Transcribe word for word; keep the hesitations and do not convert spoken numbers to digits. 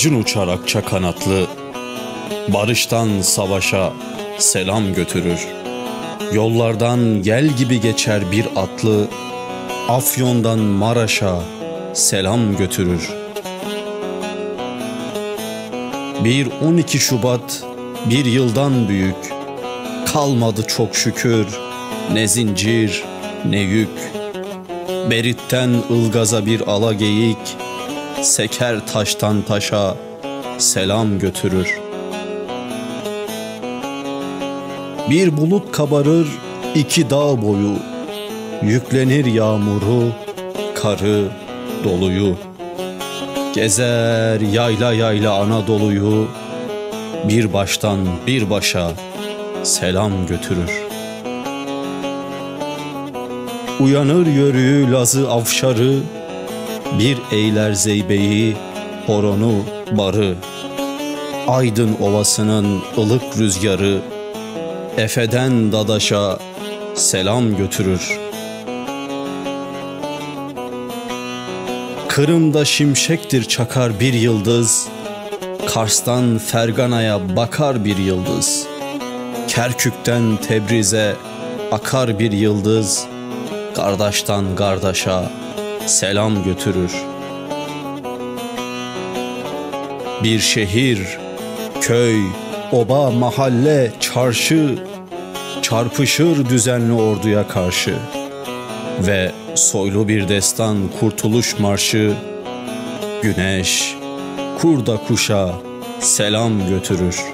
Kılıcın uçar akça kanatlı, barıştan savaşa selam götürür. Yollardan gel gibi geçer bir atlı, Afyon'dan Maraş'a selam götürür. Bir on iki Şubat bir yıldan büyük, kalmadı çok şükür ne zincir ne yük. Berit'ten Ilgaz'a bir ala geyik, seker taştan taşa selam götürür. Bir bulut kabarır iki dağ boyu, yüklenir yağmuru, karı, doluyu. Gezer yayla yayla Anadolu'yu, bir baştan bir başa selam götürür. Uyanır yörüğü Lazı Avşarı, bir eyler Zeybe'yi, horonu, barı. Aydın Ovası'nın ılık rüzgarı, Efe'den Dadaş'a selam götürür. Kırım'da şimşektir çakar bir yıldız, Kars'tan Fergana'ya bakar bir yıldız. Kerkük'ten Tebriz'e akar bir yıldız, kardeşten kardeşa selam götürür. Bir şehir, köy, oba, mahalle, çarşı çarpışır düzenli orduya karşı ve soylu bir destan kurtuluş marşı, güneş kurda kuşa selam götürür.